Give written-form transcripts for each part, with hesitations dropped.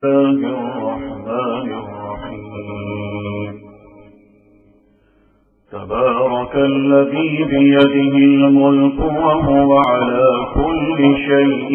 الرحمن الرحيم تبارك الذي بيده الملك وهو على كل شيء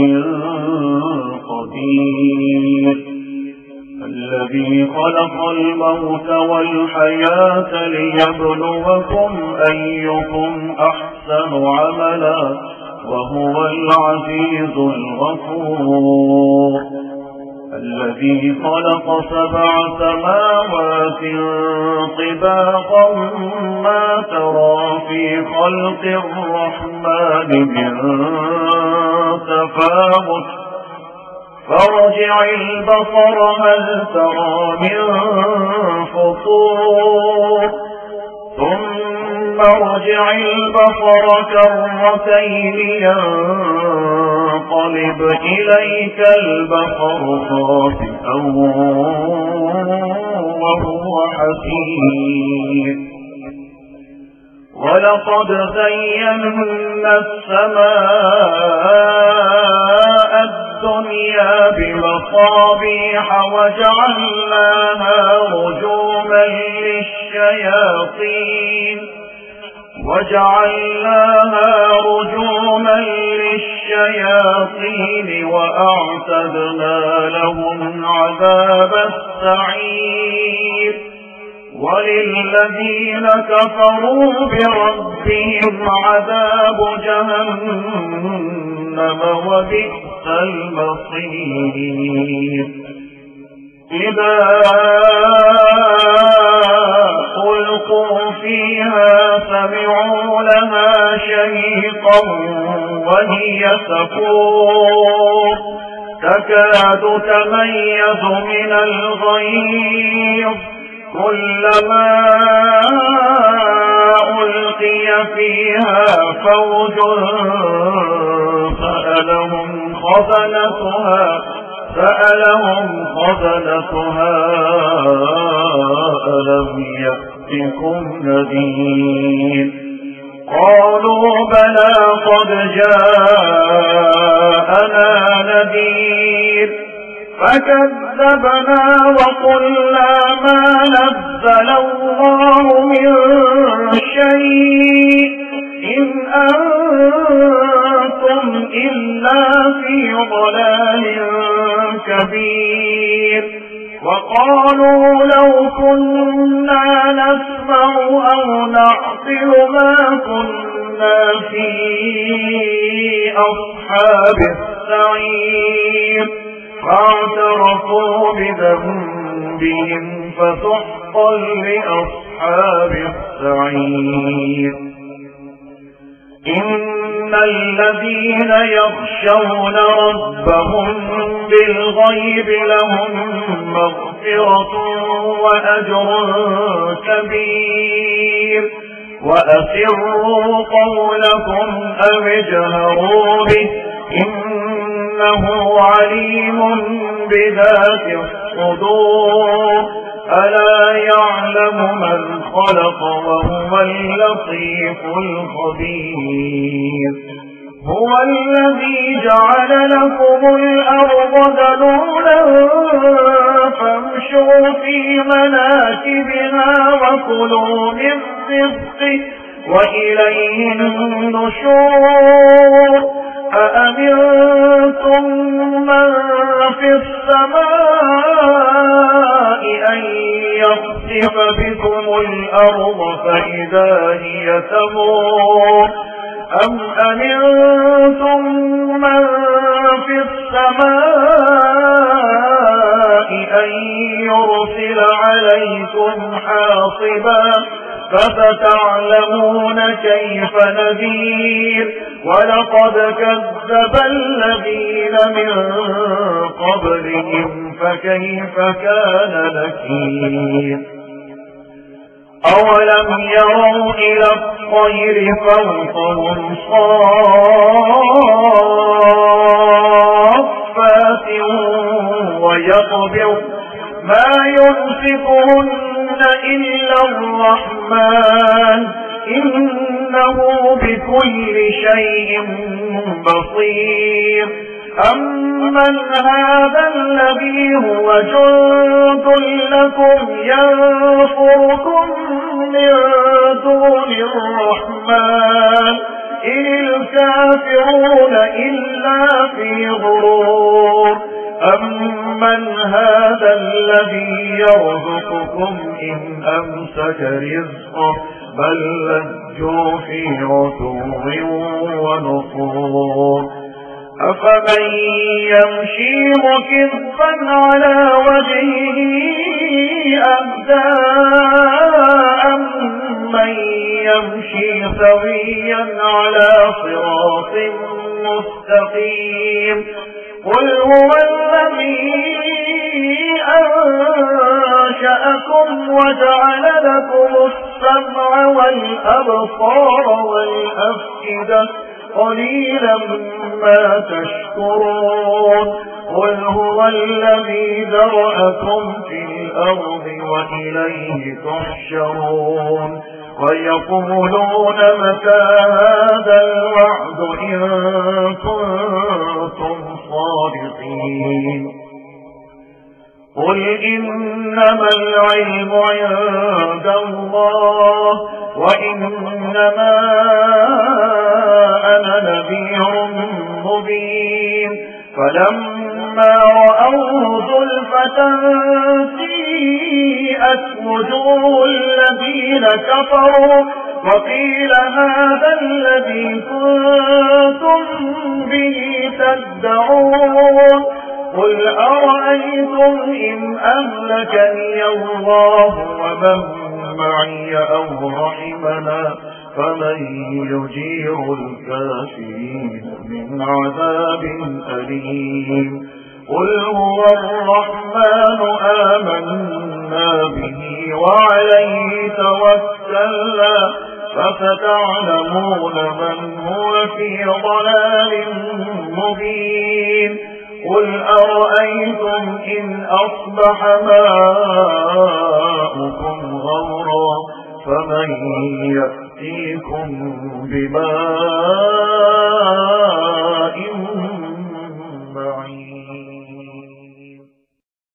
قدير الذي خلق الموت والحياة ليبلوكم أيكم أحسن عملا وهو العزيز الغفور الذي خلق 7 سماوات طباقا ما ترى في خلق الرحمن من تفاوت فارجع البصر هل ترى من فطور ثم ارجع البصر كرتين ينقلب إليك البصر خاسئا وهو حسير ولقد زينا السماء الدنيا بمصابيح وجعلناها رجوما للشياطين وأعتدنا لهم عذاب السعير وللذين كفروا بربهم عذاب جهنم وبئس المصير إذا ألقوا فيها سمعوا لها شهيقا وهي تفور تكاد تميز من الغيظ كلما ألقي فيها فوج سألهم خزنتها ألم يأتكم نذير قالوا بلى قد جاءنا نذير فكذبنا وقلنا ما نزل الله من شيء إن أنتم إلا في ضلال كبير وقالوا لو كنا نسمع أو نعقل ما كنا في أصحاب السعير فاعترفوا بذنبهم فسحقا لأصحاب السعير إن الذين يخشون ربهم بالغيب لهم مغفرة وأجر كبير وأسروا قولكم أو اجهروا به إنه عليم بذات الصدور ألا يعلم من خلق وهو اللطيف الخبير هو الذي جعل لكم الأرض ذلولا فامشوا في مناكبها وكلوا من رزقه وإليه النشور أأمنتم من في السماء أن يخسف بكم الأرض فإذا هي تمور أم أمنتم من في السماء أن يرسل عليكم حاصبا فستعلمون كيف نذير ولقد كذب الذين من قبلهم فكيف كان نكير أولم يروا إلى الطير فوقهم صافات ويقبض ما يمسكهن إلا الرحمن إنه بكل شيء بصير أمن هذا الذي هو جند لكم ينصركم من دون الرحمن إن الكافرون إلا في غرور أمن هذا الذي يرزقكم إن أمسك رزقه بل لجوا في عتو ونفور أفمن يمشي مكبا على وجهه أهدى أمن يمشي سويا على صراط مستقيم قل هو الذي أنشأكم وجعل لكم السمع والأبصار والأفئدة قليلا ما تشكرون قل هو الذي ذرأكم في الأرض وإليه تحشرون ويقولون متى هذا الوعد إن كنتم صادقين قل إنما العلم عند الله وإنما أنا نذير مبين فلما رأوه زلفة سيئت وجوه الذين كفروا وقيل هذا الذي كنتم به تدعون قل أرأيتم إن أهلكني الله ومن معي أو رحمنا فمن يجير الكافرين من عذاب أليم قل هو الرحمن آمنا به وعليه توكلنا فستعلمون من هو في ضلال مبين قل أرأيتم إن أصبح ماؤكم غورا فمن يأتيكم بماء